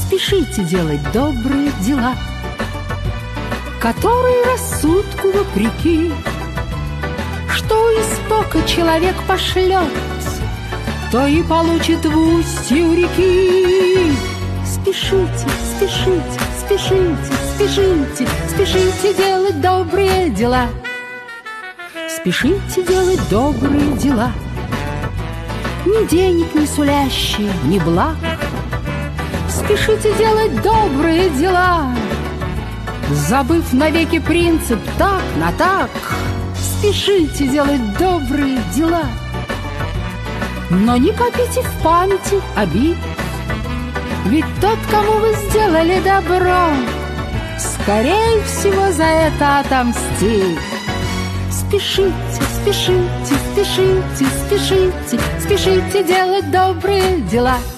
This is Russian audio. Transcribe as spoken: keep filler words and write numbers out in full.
спешите делать добрые дела, которые рассудку вопреки. Что из бока человек пошлет, то и получит в устье у реки. Спешите, спешите, спешите, спешите, спешите делать добрые дела. Спешите делать добрые дела, ни денег не сулящие, ни благ. Спешите делать добрые дела, забыв навеки принцип так на так. Спешите делать добрые дела, но не копите в памяти обид, ведь тот, кому вы сделали добро, скорее всего за это отомстит. Спешите, спешите, спешите, спешите, спешите делать добрые дела.